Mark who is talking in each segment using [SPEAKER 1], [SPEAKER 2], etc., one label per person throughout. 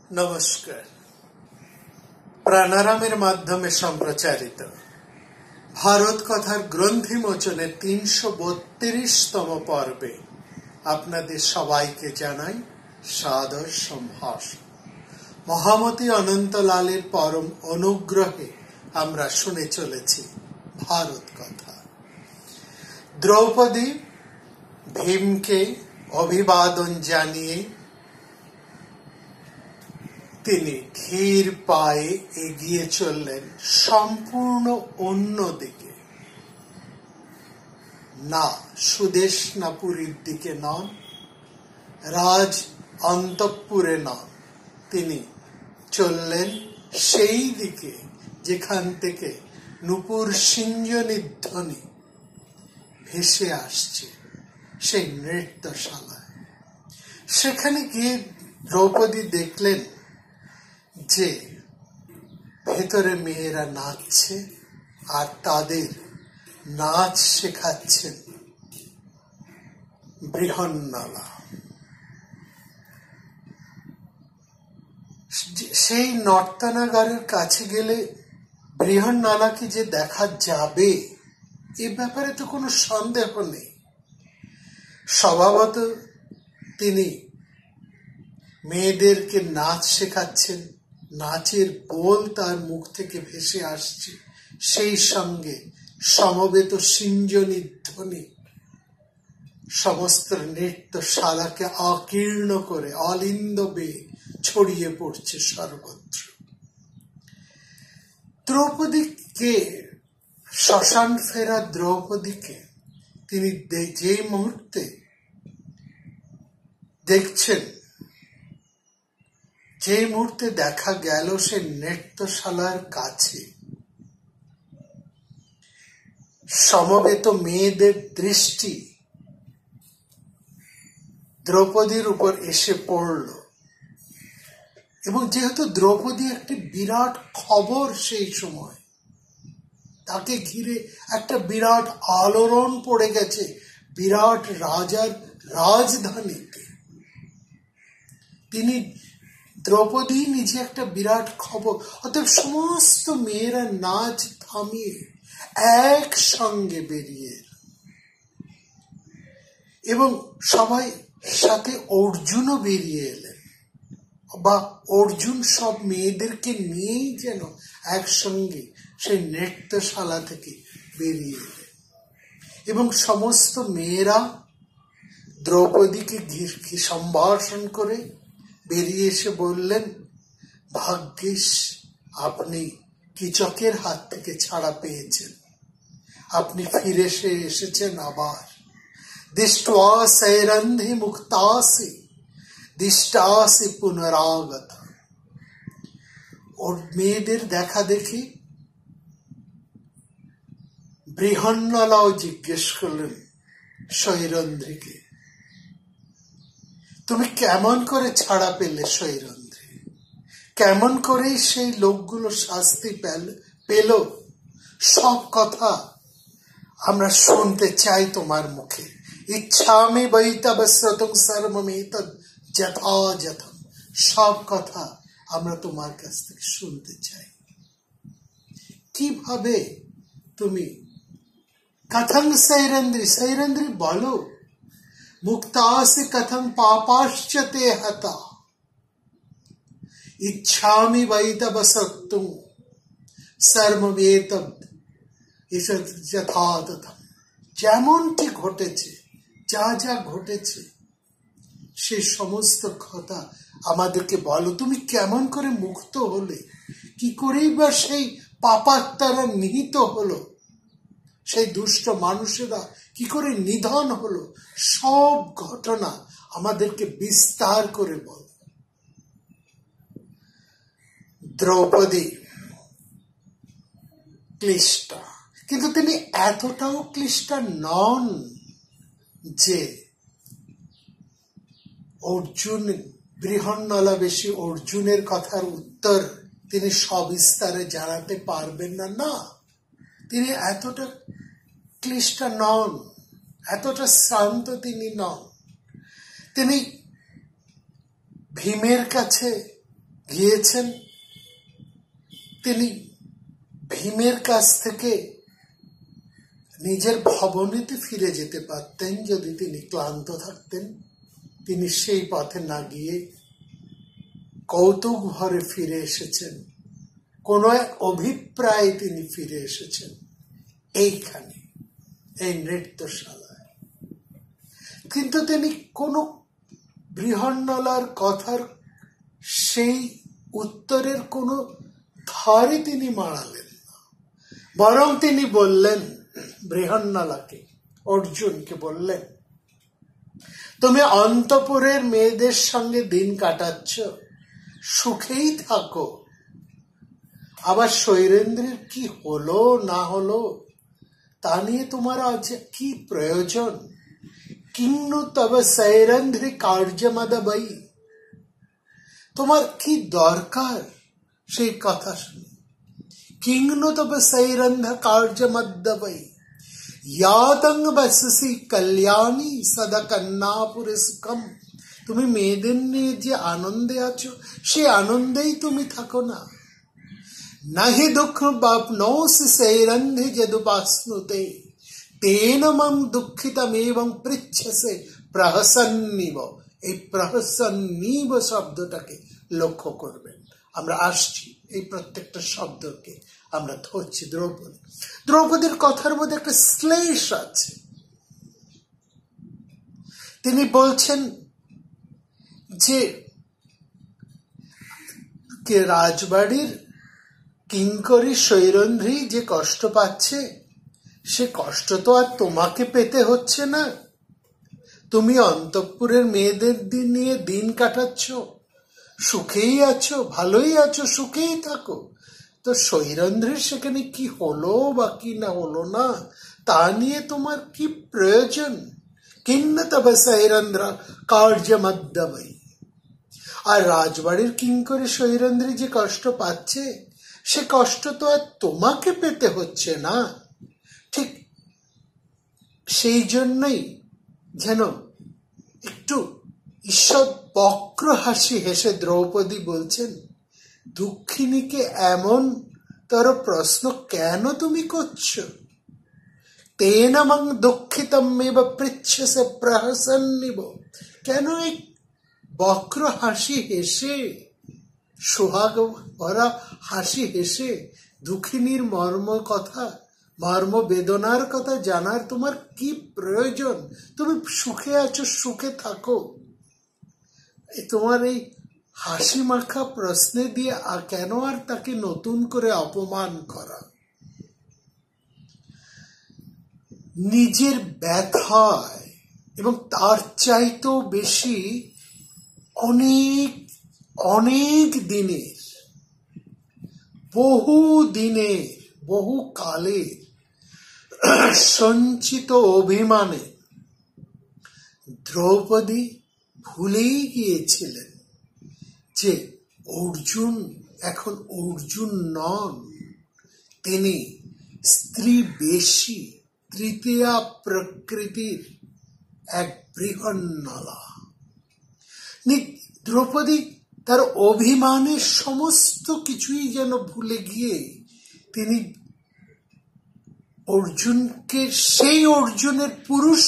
[SPEAKER 1] নমস্কার। প্রাণারামের মাধ্যমে সম্প্রচারিত ভারত কথার গ্রন্থিমোচনে ৩৩২তম পর্বে আপনাদের সবাইকে জানাই সাদর সম্ভাষণ। মহামতি অনন্তলালের পরম অনুগ্রহে আমরা শুনে চলেছি ভারত কথা। দ্রৌপদী ভীমকে অভিবাদন জানিয়ে তিনি ধীর পায়ে এগিয়ে চললেন সম্পূর্ণ অন্য দিকে, না সুদেশনাপুরীর দিকে নন, রাজ অন্তঃপুরে নন, তিনি চললেন সেই দিকে যেখান থেকে নূপুর সিঞ্জনির ধ্বনি ভেসে আসছে, সেই নৃত্যশালায়। সেখানে গিয়ে দ্রৌপদী দেখলেন যে ভেতরে মেয়েরা নাচছে আর তাদের নাচ শেখাচ্ছেন বৃহন্নলা। সেই নর্তনাগারের কাছে গেলে বৃহন্নলাকে যে দেখা যাবে এ ব্যাপারে তো কোনো সন্দেহ নেই। স্বভাবত তিনি মেয়েদেরকে নাচ শেখাচ্ছেন, নাচের বোল তার মুখ থেকে ভেসে আসছে, সেই সঙ্গে সমবেত সিঞ্জনির ধ্বনি সমস্ত নৃত্যশালাকে আকীর্ণ করে অলিন্দ ছড়িয়ে পড়ছে সর্বত্র। দ্রৌপদীকে, শ্মশান ফেরা দ্রৌপদীকে তিনি যে মুহূর্তে দেখছেন, যে মুহূর্তে দেখা গেল সে নৃত্যশালার কাছে সমবেত মেয়েদের দৃষ্টি দ্রৌপদীর উপর এসে পড়ল, এবং যেহেতু দ্রৌপদী একটি বিরাট খবর, সেই সময় তাকে ঘিরে একটা বিরাট আলোড়ন পড়ে গেছে বিরাট রাজার রাজধানীতে। তিনি দ্রৌপদী নিজে একটা বিরাট খবর, অর্থাৎ সমস্ত মেয়েরা নাচ থামিয়ে একসঙ্গে বেরিয়ে এল, এবং সবাই সাথে অর্জুনও বেরিয়ে এলেন, বা অর্জুন সব মেয়েদেরকে নিয়েই যেন একসঙ্গে সেই নৃত্যশালা থেকে বেরিয়ে এলেন, এবং সমস্ত মেয়েরা দ্রৌপদীকে সম্ভাষণ করে বেরিয়ে এসে বললেন, ভাগ্যিস আপনি কীচকের হাত থেকে ছাড়া পেয়েছেন, আপনি ফিরে এসেছেন আবার। দৃष्ट्वा सैरन्धि मुक्तासि दिष्टासि पुनरागत। ওর মেয়েদের দেখা দেখি বৃহন্নলাও জিজ্ঞেস করলেন সৈরন্ধ্রীকে, তুমি কেমন করে ছাড়া পেলে সৈরন্ধ্রী? কেমন করে সেই লোকগুলো শাস্তি পেল? সব কথা আমরা শুনতে চাই তোমার মুখে। ইচ্ছামি বৈতব শ্রোতুং সর্বমেতদ যথাযথম। সব কথা আমরা তোমার কাছ থেকে শুনতে চাই। কিভাবে তুমি কথং সৈরন্ধ্রী, সৈরন্ধ্রী বলো, মুক্তাসি কথং পাপাশ্চতে হতা, ইচ্ছামি বৈতব শ্রোতুং সর্বমেতদ যথাযথম। যেমনটি ঘটেছে, যা যা ঘটেছে সে সমস্ত কথা আমাদেরকে বলো। তুমি কেমন করে মুক্ত হলে, কি করেই বা সেই পাপাত্মারা নিহিত হলো, সেই দুষ্ট মানুষেরা কি করে নিধন হলো, সব ঘটনা আমাদেরকে বিস্তার করে বল। দ্রৌপদী ক্লিষ্টা, কিন্তু তিনি এতটাও ক্লিষ্টা নন যে অর্জুন, বৃহন্নলা বেশি অর্জুনের কথার উত্তর তিনি সবিস্তারে জানাতে পারবেন না। না, তিনি এতটা ক্লিষ্টা নন, এতটা শ্রান্ত তিনি নন। তিনি ভীমের কাছে গিয়েছেন। তিনি ভীমের কাছ থেকে নিজের ভবনেতে ফিরে যেতে পারতেন যদি তিনি ক্লান্ত থাকতেন। তিনি সেই পথে না গিয়ে কৌতুক ভরে ফিরে এসেছেন, কোন এক অভিপ্রায়ে তিনি ফিরে এসেছেন এইখানে, এই নৃত্যশালায়। কিন্তু তিনি কোন বৃহন্নলার কথার সেই উত্তরের কোন ধারে তিনি মারালেন না, বরং তিনি বললেন বৃহন্নলাকে, অর্জুনকে বললেন, তুমি অন্তঃপুরের মেয়েদের সঙ্গে দিন কাটাচ্ছ, সুখেই থাকো। আবার শৈলেন্দ্রের কি হলো না হলো তা নিয়ে তোমার আজ কি প্রয়োজন? কিন্নু তব শৈলেন্দ্রি কার্যমদবৈ, তোমার কি দরকার সেই কথা শুনে? কিন্নু তব শৈলেন্দ্র কার্যমদবৈ ইয়াতং বসসি কল্যাণী সদা কন্যাপুরে সুখম, তুমি মেয়েদের নিয়ে যে আনন্দে আছো সে আনন্দেই তুমি থাকো না। নাহি দুঃখ বাপনোসি শৈলেন্দ্রে যদুপাস্নুতে তেন মম দুঃখিতম এবং পৃচ্ছসে প্রহসন্নিব। এই প্রহসন্নিব শব্দটাকে লক্ষ্য করবেন। আমরা আসছি এই প্রত্যেকটা শব্দকে আমরা ধরছি। দ্রৌপদীর কথার মধ্যে একটা শ্লেষ আছে। তিনি বলছেন যে রাজবাড়ির কিঙ্করী শৈলেন্দ্রী যে কষ্ট পাচ্ছে সে কষ্ট তো আর তোমাকে পেতে হচ্ছে না। তুমি অন্তঃপুরের মেয়েদের নিয়ে দিন কাটাচ্ছ, সুখেই আছো, ভালোই আছো, সুখেই থাকো। তো শৈলেন্দ্রের সেখানে কি হলো বা কি না হলো না তা নিয়ে তোমার কি প্রয়োজন? কিন্ন তব শৈলেন্দ্র কার্যমদ্যবৈ। আর রাজবাড়ির কিঙ্করী শৈলেন্দ্রী যে কষ্ট পাচ্ছে সে কষ্ট তো আর তোমাকে পেতে হচ্ছে না। ঠিক সেই জন্যই যেন একটু ঈশ্বর বক্র হাসি হেসে দ্রৌপদী বলছেন, দুঃখিনীকে এমন তোর প্রশ্ন কেন তুমি করছো? তেন মং দুঃখিতমেব পৃচ্ছসে প্রহসন্নিব। কেন এই বক্র হাসি হেসে, সোহাগ ভরা হাসি হেসে দুঃখিনীর মর্ম বেদনার কথা জানার তোমার কি প্রয়োজন? তুমি সুখে আছো, সুখে থাকো। তোমার এই হাসি মাখা প্রশ্নে দিয়ে কেন আর তাকে নতুন করে অপমান করা? নিজের ব্যথায় এবং তার চাইতেও বেশি অনেক অনেক দিনের, বহু কালের সঞ্চিত অভিমানে দ্রৌপদী ভুলেই গিয়েছিলেন যে অর্জুন এখন অর্জুন নন, তিনি স্ত্রী বেশী তৃতীয়া প্রকৃতির এক বৃহন্নলা। দ্রৌপদী তার অভিমানের সমস্ত কিছুই যেন ভুলে গিয়ে তিনি অর্জুনকে, সেই অর্জুনের পুরুষ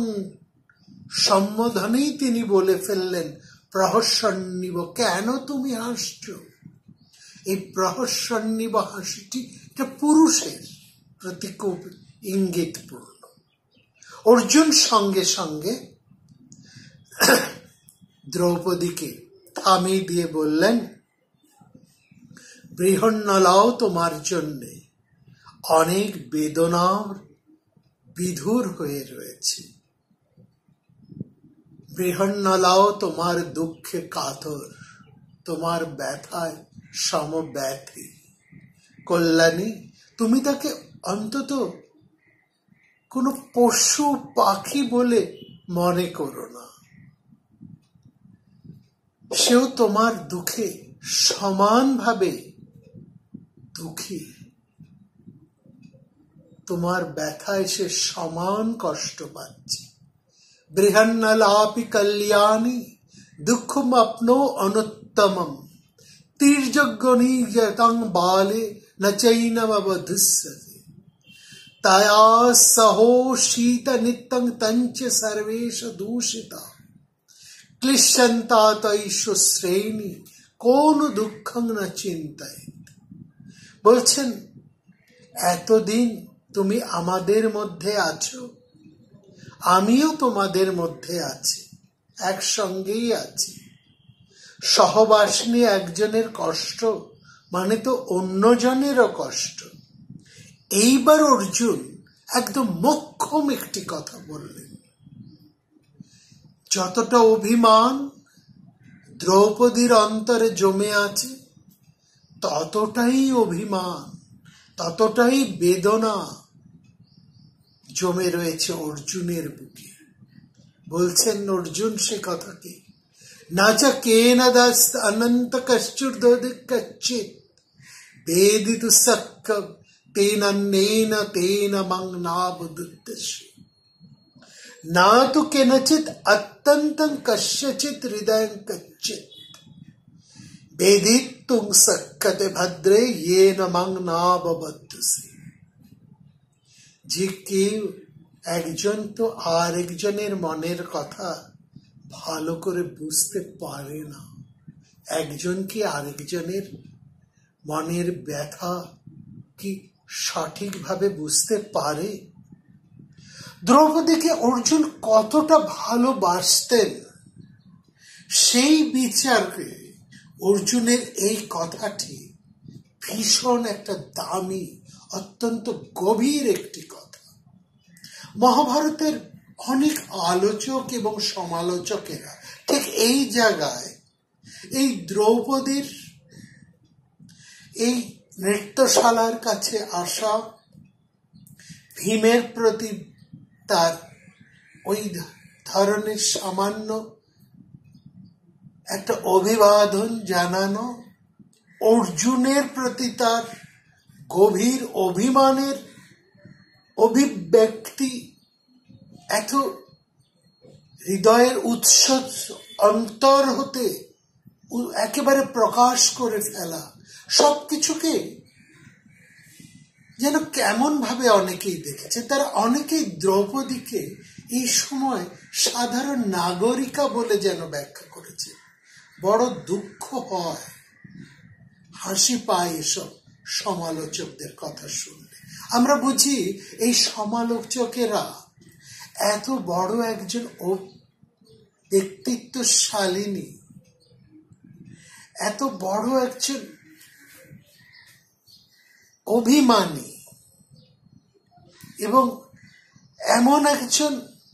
[SPEAKER 1] সম্বোধনেই তিনি বলে ফেললেন প্রহসন্নিব। কেন তুমি হাসছো? এই প্রহসন্নিব হাসিটি এটা পুরুষের প্রতি খুব ইঙ্গিতপূর্ণ। অর্জুন সঙ্গে সঙ্গে দ্রৌপদীকে থামিয়ে দিয়ে বললেন, বৃহন্নলাও তোমার জন্যে অনেক বেদনার বিধুর হয়ে রয়েছে। বৃহন্নলাও তোমার দুঃখে কাতর, তোমার ব্যথায় সমব্যথী। কল্যাণী, তুমি তাকে অন্তত কোনো পশু পাখি বলে মনে করো না। সেও তোমার দুঃখে সমানভাবে দুঃখী, তোমার ব্যথায় সে সমান কষ্ট পাচ্ছে। বৃহন্নলাপি কল্যাণী দুঃখম আপনো অনুত্তমম तीर्जगणीयतं बाले न चैनमवधुस्यते तया सहोषित नित्यं तंच सर्वेश दूषिता क्लिश्यन्ता तैषु শ্রেণী কোন দুঃখং না চিন্তায়। বলছেন এতদিন তুমি আমাদের মধ্যে আছো, আমিও তোমাদের মধ্যে আছি, একসঙ্গেই আছি। সহবাসিনী একজনের কষ্ট মানে তো অন্যজনেরও কষ্ট। এইবার অর্জুন একদম মোক্ষম একটি কথা বললেন। যতটা অভিমান দ্রৌপদীর অন্তরে জমে আছে, ততটাই অভিমান, ততটাই বেদনা জমে রয়েছে অর্জুনের বুকে। বলছেন অর্জুন সে কথাকে, না চা কেন দাস অনন্ত কশ্চুর্দোদিকচ্চিত বেদিতু সক্ক তেন তেন মং নাবুদ্দেশ্যে না তু কেনচিত অত্যন্তং কস্যচিত হৃদয়ং কচ্চিত বেদিতুং সক্কতে ভদ্রে येन মং নাববদ্ধসি। যে কেউ একজন তো আরেকজনের মনের কথা ভালো করে বুঝতে পারে না, একজন কি আরেকজনের মনের ব্যথা কি সঠিকভাবে বুঝতে পারে? দ্রৌপদীকে অর্জুন কতটা ভালোবাসতেন সেই বিচারে অর্জুনের এই কথাটি ভীষণ একটা দামি, অত্যন্ত গভীর একটি কথা। মহাভারতের অনেক আলোচক এবং সমালোচকেরা ঠিক এই জায়গায় এই দ্রৌপদীর এই নৃত্যশালার কাছে আসা, ভীমের প্রতি তার ওই ধরনের সামান্য একটা অভিবাদন জানানো, অর্জুনের প্রতি তার গভীর অভিমানের অভিব্যক্তি, এত হৃদয়ের উৎস অন্তর হতে একেবারে প্রকাশ করে ফেলা, সবকিছুকে যেন কেমন ভাবে অনেকেই দেখেছে। তারা অনেকেই দ্রৌপদীকে এই সময় সাধারণ নাগরিকা বলে যেন ব্যাখ্যা করেছে। বড় দুঃখ হয়, হাসি পায় এসব সমালোচকদের কথা শুনলে। আমরা বুঝি এই সমালোচকেরা এত বড় একজন ব্যক্তিত্বশালিনী, এত বড় একজন অভিমানী এবং এমন একজন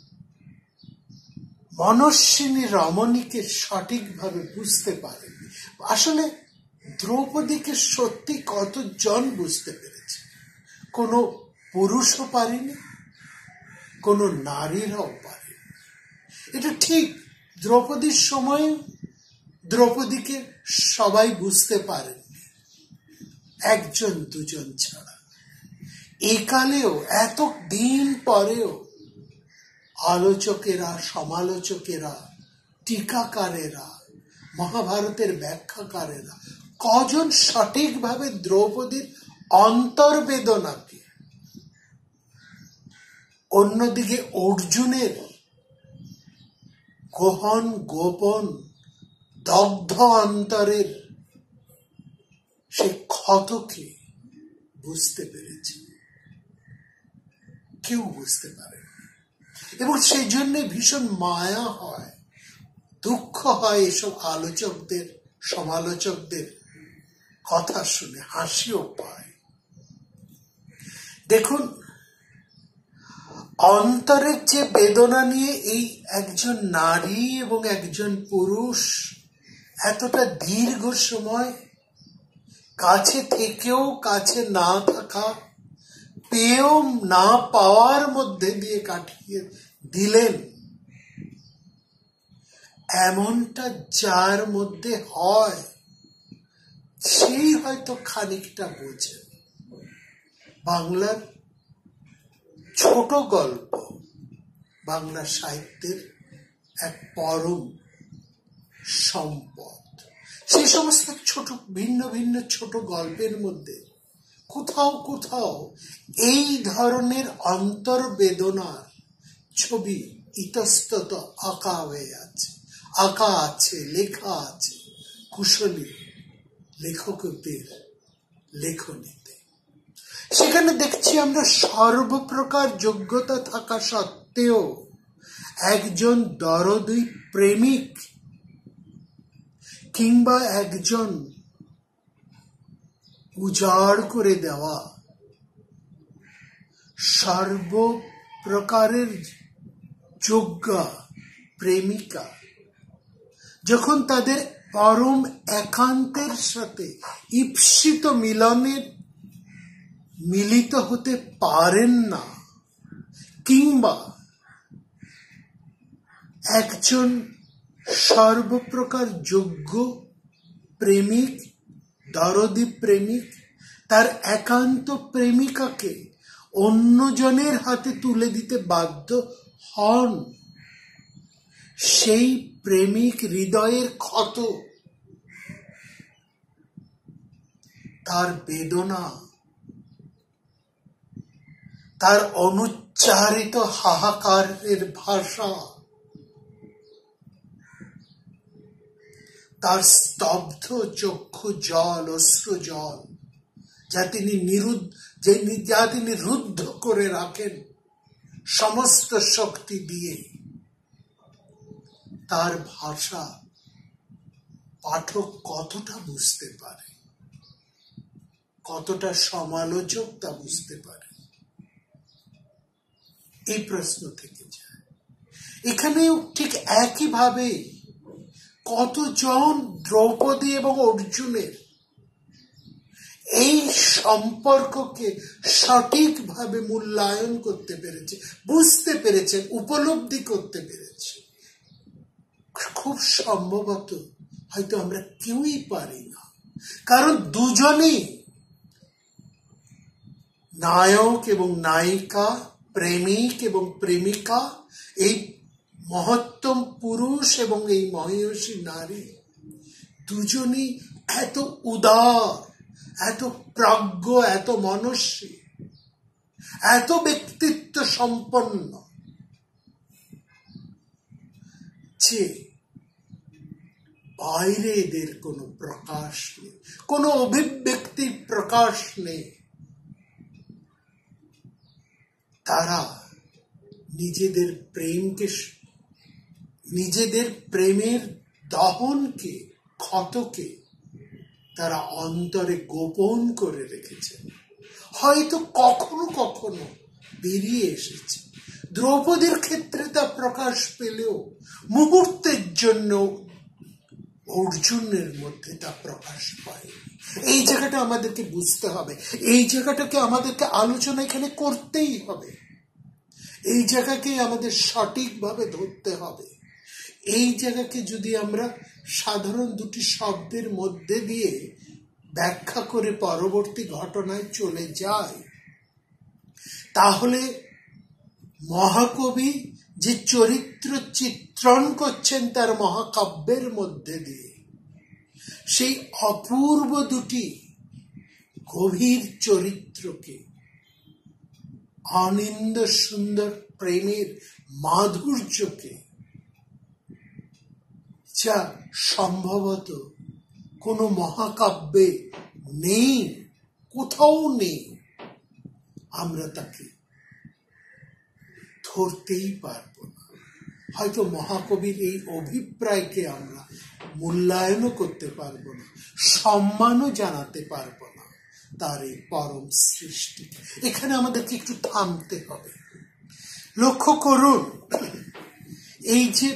[SPEAKER 1] মনস্বিনী রমণীকে সঠিকভাবে বুঝতে পারেন। আসলে দ্রৌপদীকে সত্যি কতজন বুঝতে পেরেছে? কোনো পুরুষও পারেনি, কোনো নারীরাও পারেনি। এটা ঠিক, দ্রৌপদীর সময় দ্রৌপদীকে সবাই বুঝতে পারেননি, একজন দুজন ছাড়া। একালেও এত দিন পরেও আলোচকেরা, সমালোচকেরা, টিকাকারেরা, মহাভারতের ব্যাখ্যাকারেরা কজন সঠিকভাবে দ্রৌপদীর অন্তর্বেদনাকে, অন্যদিকে অর্জুনের গহন গোপন দগ্ধ অন্তরের সেই ক্ষতকে বুঝতে পেরেছে? কেউ বুঝতে পারে না। এবং সেই জন্য ভীষণ মায়া হয়, দুঃখ হয় এসব আলোচকদের, সমালোচকদের কথা শুনে, হাসিও পায়। দেখুন, অন্তরের যে বেদনা নিয়ে এই একজন নারী এবং একজন পুরুষ এতটা দীর্ঘ সময় কাছে থেকেও কাছে না থাকা, পেয়েও না পাওয়ার মধ্যে দিয়ে কাটিয়ে দিলেন, এমনটা যার মধ্যে হয় সেই হয়তো খানিকটা বোঝে। বাংলার ছোট গল্প বাংলা সাহিত্যের এক পরম সম্পদ। সেই সমস্ত ছোট ভিন্ন ভিন্ন ছোট গল্পের মধ্যে কোথাও কোথাও এই ধরনের অন্তর্বেদনার ছবি ইতস্তত আঁকা হয়ে আছে, আঁকা আছে, লেখা আছে কুশলী লেখকদের লেখনীতে। সেখানে দেখছি আমরা সর্বপ্রকার যোগ্যতা থাকা সত্ত্বেও একজন দরদী প্রেমিক কিংবা একজন উজাড় করে দেওয়া সর্বপ্রকারের যোগ্যা প্রেমিকা যখন তাদের পরম একান্তের সাথে ঈপ্সিত মিলনের মিলিত হতে পারেন না, কিংবা একজন সর্বপ্রকার যোগ্য প্রেমিক দরদী প্রেমিক তার একান্ত প্রেমিকাকে অন্যজনের হাতে তুলে দিতে বাধ্য হন, সেই প্রেমিক হৃদয়ের ক্ষত, তার বেদনা, তার অনুচ্চারিত হাহাকারের ভাষা, তার স্তব্ধ চক্ষু জল, অশ্রু জল, যা তিনি রুদ্ধ করে রাখেন সমস্ত শক্তি দিয়ে, তার ভাষা পাঠক কতটা বুঝতে পারে, কতটা সমালোচক তা বুঝতে পারে, এই প্রশ্ন থেকে যায়। এখানেও ঠিক একইভাবে কতজন দ্রৌপদী এবং অর্জুনের এই সম্পর্ককে সঠিকভাবে মূল্যায়ন করতে পেরেছে, বুঝতে পেরেছে, উপলব্ধি করতে পেরেছে। খুব সম্ভবত হয়তো আমরা কেউই পারি না, কারণ দুজনেই নায়ক এবং নায়িকা, প্রেমিক এবং প্রেমিকা, এই মহত্তম পুরুষ এবং এই মহিষী নারী দুজনই এত উদার, এত প্রাজ্ঞ, এত মনস্বী, এত ব্যক্তিত্ব সম্পন্ন যে বাইরে এদের কোনো প্রকাশ নেই, কোনো অভিব্যক্তির প্রকাশ নেই। তারা নিজেদের প্রেমকে, নিজেদের প্রেমের দহনকে, ক্ষতকে তারা অন্তরে গোপন করে রেখেছেন, হয়তো কখনো কখনো বেরিয়ে এসেছে। দ্রৌপদীর ক্ষেত্রে তা প্রকাশ পেলেও মুহূর্তের জন্য অর্জুনের মধ্যে তা প্রকাশ পায়। এই জায়গাটা আমাদেরকে বুঝতে হবে, এই জায়গাটাকে আমাদেরকে আলোচনা এখানে করতেই হবে, এই জায়গাকে আমাদের সঠিকভাবে ধরতে হবে। এই জায়গাকে যদি আমরা সাধারণ দুটি শব্দের মধ্যে দিয়ে ব্যাখ্যা করে পরবর্তী ঘটনায় চলে যাই, তাহলে মহাকবি যে চরিত্র চিত্রণ করছেন তার মহাকাব্যের মধ্যে দিয়ে, সেই অপূর্ব দুটি গভীর চরিত্রকে, অনিন্দ সুন্দর প্রেমের মাধুর্যকে, যা সম্ভবত কোনো মহাকাব্যে নেই, কোথাও নেই, আমরা তাকে ধরতেই পারব না। হয়তো মহাকবির এই অভিপ্রায়কে আমরা মূল্যায়নও করতে পারবো না, সম্মানও জানাতে পারবো না তার এই পরম সৃষ্টি। এখানে আমাদেরকে একটু থামতে হবে। লক্ষ্য করুন, এই যে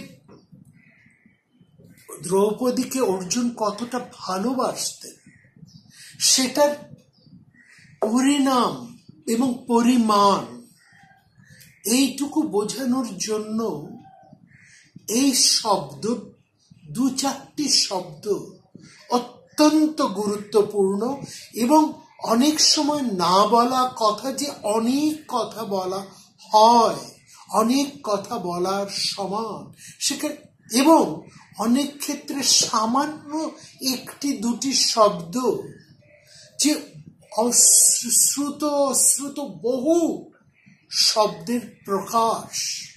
[SPEAKER 1] দ্রৌপদীকে অর্জুন কতটা ভালোবাসতেন, সেটার পরিণাম এবং পরিমাণ এইটুকু বোঝানোর জন্য এই শব্দ, দু চারটি শব্দ অত্যন্ত গুরুত্বপূর্ণ, এবং অনেক সময় না বলা কথা যে অনেক কথা বলা হয়, অনেক কথা বলার সমান সেখানে, এবং অনেক ক্ষেত্রে সামান্য একটি দুটি শব্দ যে অশ্রুত অশ্রুত বহু শব্দের প্রকাশ,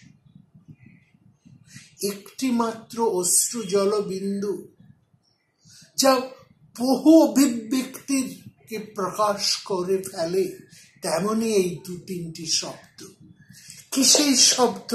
[SPEAKER 1] একটি মাত্র অশ্রু জলবিন্দু যা বহু অভিব্যক্তিকে প্রকাশ করে ফেলে, তেমনি এই দু তিনটি শব্দ। কি সেই শব্দ?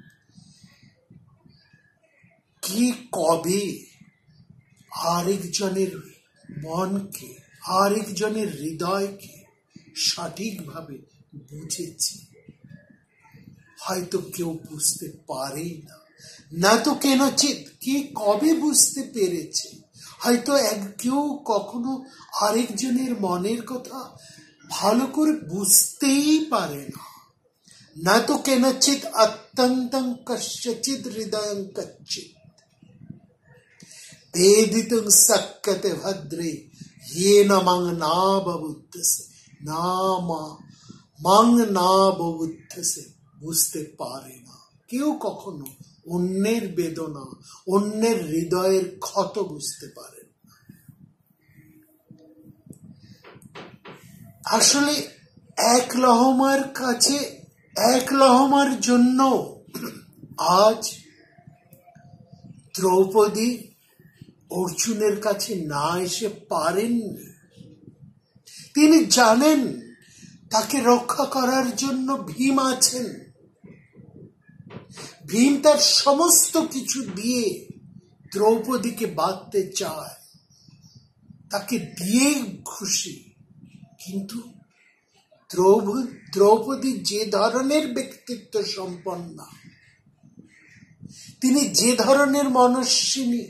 [SPEAKER 1] কি কবে আরেকজনের মনকে, আরেকজনের হৃদয়কে সঠিকভাবে বুঝেছে? হয়তো কেউ বুঝতে পারে না, না তো কেন চিত কি কবে বুঝতে পেরেছে? হয়তো কেউ কখনো আরেকজনের মনের কথা ভালো করে বুঝতেই পারে না, না তো কেনচিৎ অত্যন্তং কস্যচিৎ হৃদয়ং কচ্চিৎ বেদিতুং শক্যতে ভদ্রে येन মং না ববুদ্ধসে মং না ববুদ্ধসে। বুঝতে পারে না কেউ কখনো অন্যের বেদনা, অন্যের হৃদয়ের ক্ষত বুঝতে পারে না। আসলে এক লহমার কাছে, এক লহমার জন্য আজ দ্রৌপদী অর্জুনের কাছে না এসে পারেননি। তিনি জানেন তাকে রক্ষা করার জন্য ভীম আছেন। ভীম তার সমস্ত কিছু দিয়ে দ্রৌপদীকে বাঁধতে চায়, তাকে দিয়ে খুশি। কিন্তু দ্রৌপদী যে ধরনের ব্যক্তিত্ব সম্পন্ন, তিনি যে ধরনের মনস্বিনী,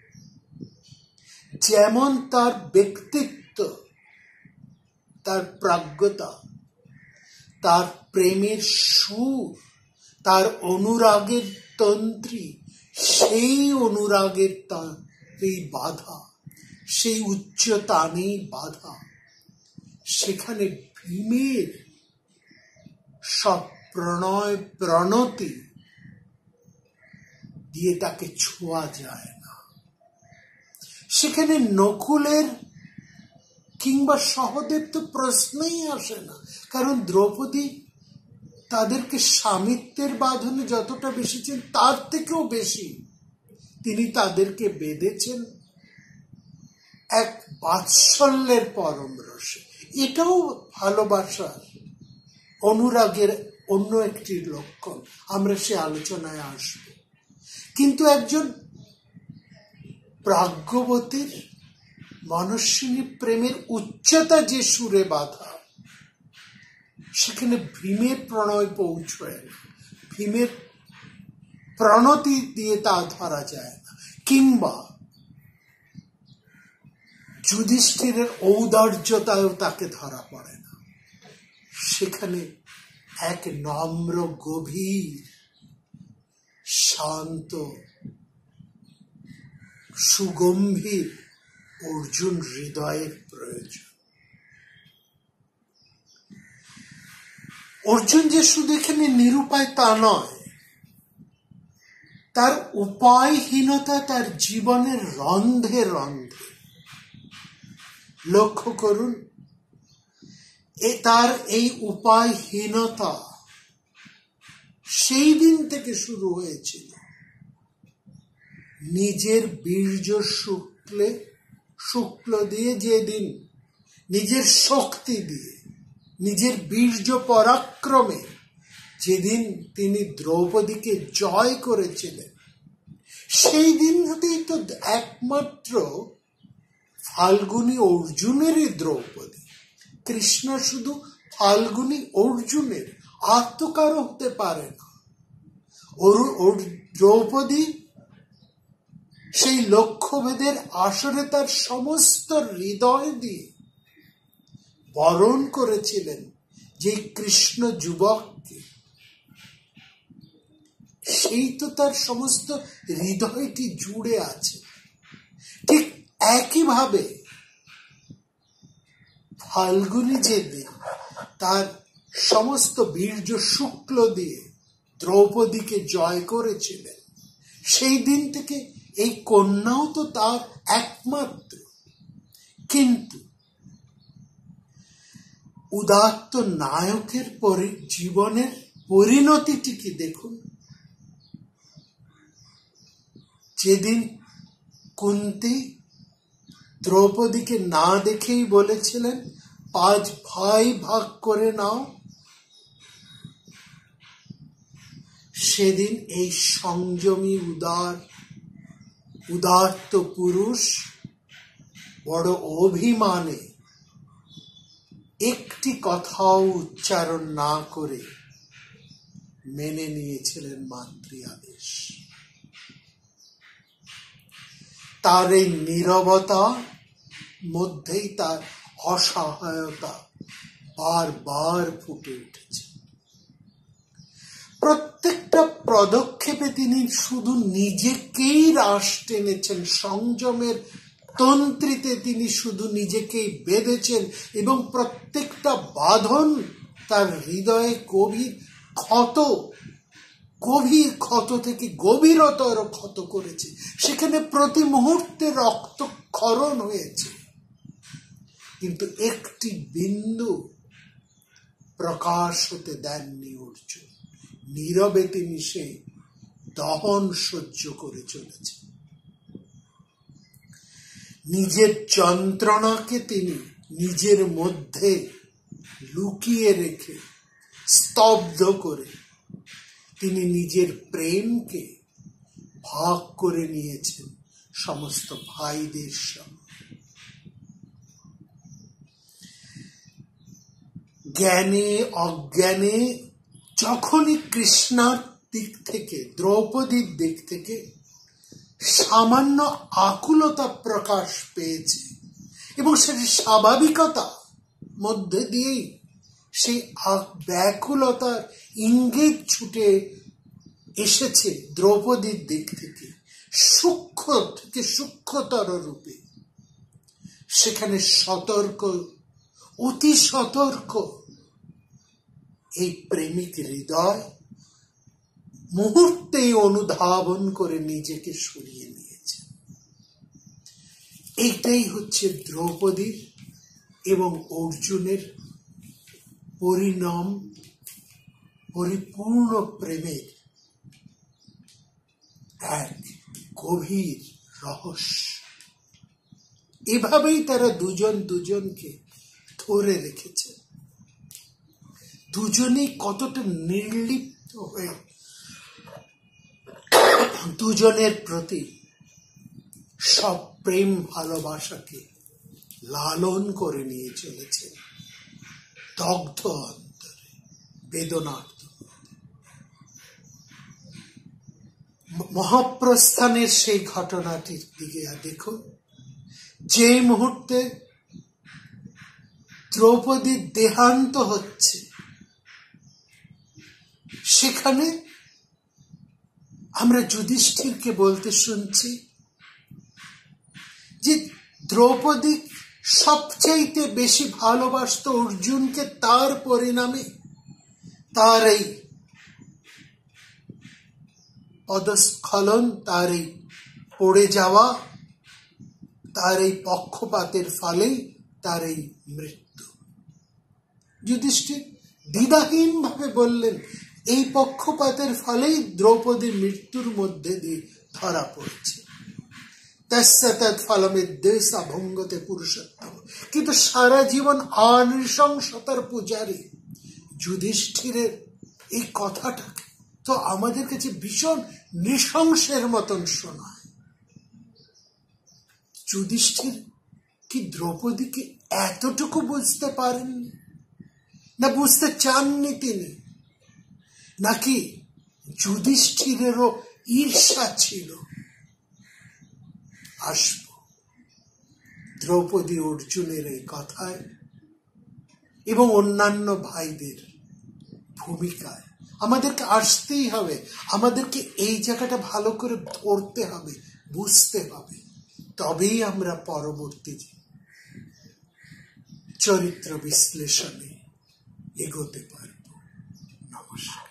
[SPEAKER 1] যেমন তার ব্যক্তিত্ব, তার প্রাজ্ঞতা, তার প্রেমের সুর, তার অনুরাগের তন্ত্রী, সেই অনুরাগের এই বাধা, সেই উচ্চতানেই বাধা, সেখানে ভীমের সব প্রণয় প্রণতি দিয়ে তাকে ছোঁয়া যায় না। সেখানে নকুলের কিংবা সহদেব তো প্রশ্নই আসে না, কারণ দ্রৌপদী তাদেরকে স্বামিত্বের বাঁধনে যতটা বেশিছেন তার থেকেও বেশি তিনি তাদেরকে বেঁধেছেন এক বাৎসল্যের পরম রসে। এটাও ভালোবাসার, অনুরাগের অন্য একটি লক্ষণ, আমরা সে আলোচনায় আসব। কিন্তু একজন প্রাজ্ঞবতীর মনস্বিনী প্রেমের উচ্চতা যে সুরে বাঁধা, সেখানে ভীমের প্রণয় পৌঁছয় না, ভীমের প্রণতি দিয়ে তা ধরা যায় না, কিংবা যুধিষ্ঠিরের ঔদার্যতায়ও তাকে ধরা পড়ে না। সেখানে এক নম্র, গভীর, শান্ত, সুগম্ভীর অর্জুন হৃদয়ের প্রয়োজন। অর্জুন যে শুধু এখানে নিরুপায় তা নয়, তার উপায়হীনতা তার জীবনের রন্ধে রন্ধে। লক্ষ্য করুন, তার এই উপায়হীনতা সেই দিন থেকে শুরু হয়েছিল। নিজের বীর্য শুক্ল দিয়ে, যেদিন নিজের শক্তি দিয়ে, নিজের বীর্য পরাক্রমে যেদিন তিনি দ্রৌপদীকে জয় করেছিলেন, সেই দিন থেকেই তো একমাত্র ফাল্গুনী অর্জুনেরই দ্রৌপদী। কৃষ্ণ শুধু ফাল্গুনী অর্জুনের, আর তো কারো হতে পারে না। দ্রৌপদী সেই লক্ষ্যভেদের আসরে তার সমস্ত হৃদয় দিয়ে বরণ করেছিলেন যে কৃষ্ণ যুবককে, সেই তো তার সমস্ত হৃদয়টি জুড়ে আছে। ঠিক একইভাবে ফাল্গুনী যেদিন তার সমস্ত বীর্য শুক্ল দিয়ে দ্রৌপদীকে জয় করেছিলেন, সেই দিন থেকে এই কন্যাও তো তার একমাত্র। কিন্তু উদাত্ত নায়কের পরে জীবনের পরিণতিটিকে দেখুন। যেদিন কুন্তী দ্রৌপদীকে না দেখেই বলেছিলেন 5 ভাই ভাগ করে নাও, সেদিন এই সংযমী উদাত্ত পুরুষ বড় অভিমানে একটি কথাও উচ্চারণ না করে মেনে নিয়েছিলেন মাতৃ আদেশ। তার এই নীরবতা মধ্যেই তার অসহায়তা বারবার ফুটে উঠেছে। প্রত্যেকটা পদক্ষেপে তিনি শুধু নিজেকেই রাশ টেনেছেন, সংযমের তন্ত্রীতে তিনি শুধু নিজেকেই বেঁধেছেন, এবং প্রত্যেকটা বাঁধন তার হৃদয়ে গভীর ক্ষত থেকে গভীরতর ক্ষত করেছে। সেখানে প্রতি মুহূর্তে রক্তক্ষরণ হয়েছে, কিন্তু একটি বিন্দু প্রকাশ হতে দেননি অর্জুন। নীরবে তিনি সেই দহন সহ্য করে চলেছেন। নিজের যন্ত্রণাকে তিনি নিজের মধ্যে লুকিয়ে রেখে স্তব্ধ করে তিনি নিজের প্রেমকে ভাগ করে নিয়েছেন সমস্ত ভাইদের সঙ্গে। জ্ঞানে অজ্ঞানে যখনই কৃষ্ণার দিক থেকে, দ্রৌপদীর দিক থেকে সামান্য আকুলতা প্রকাশ পেয়েছে, এবং সেটি স্বাভাবিকতা মধ্যে দিয়েই সেই ব্যাকুলতার ইঙ্গিত ছুটে এসেছে দ্রৌপদীর দিক থেকে, সূক্ষ্ম থেকে সূক্ষ্মতর রূপে। সেখানে অতি সতর্ক এই প্রেমিক হৃদয় মুহূর্তেই অনুধাবন করে নিজেকে সরিয়ে নিয়েছে। এইটাই হচ্ছে দ্রৌপদীর এবং অর্জুনের পরিপূর্ণ প্রেমের এক গভীর রহস্য। এভাবেই তারা দুজনকে ধরে রেখেছে। দুজনেই কতটা নির্লিপ্ত হয়ে দুজনের প্রতি সব প্রেম ভালোবাসাকে লালন করে নিয়ে চলেছে, দগ্ধ অন্তরে, বেদনার্ত। মহাপ্রস্থানের সেই ঘটনাটির দিকে দেখুন। যে মুহূর্তে দ্রৌপদীর দেহান্ত হচ্ছে, সেখানে আমরা যুধিষ্ঠিরকে বলতে শুনছি যে দ্রৌপদী সবচাইতে বেশি ভালোবাসত অর্জুনকে, তার পরিণামে তার এই পদস্খলন, তার এই পড়ে যাওয়া, তার এই পক্ষপাতের ফলেই তার এই মৃত্যু। যুধিষ্ঠির দ্বিধাহীন ভাবে বললেন, এই পক্ষপাতের ফলেই দ্রৌপদীর মৃত্যুর মধ্যে দিয়ে ধরা পড়েছে। ভঙ্গতে পুরুষোত্তম। কিন্তু সারা জীবন নৃশংসতার পূজারী যুধিষ্ঠিরের এই কথাটাকে তো আমাদের কাছে ভীষণ নৃশংসের মতন শোনায়। যুধিষ্ঠির কি দ্রৌপদীকে এতটুকু বুঝতে পারেননি, না বুঝতে চাননি তিনি, নাকি যুধিষ্ঠিরেরও ঈর্ষা ছিল? আসব দ্রৌপদী অর্জুনের এই কথায় এবং অন্যান্য ভাইদের ভূমিকায় আমাদেরকে আসতেই হবে। আমাদেরকে এই জায়গাটা ভালো করে ধরতে হবে, বুঝতে হবে, তবেই আমরা পরবর্তী চরিত্র বিশ্লেষণে এগোতে পারব। নমস্কার।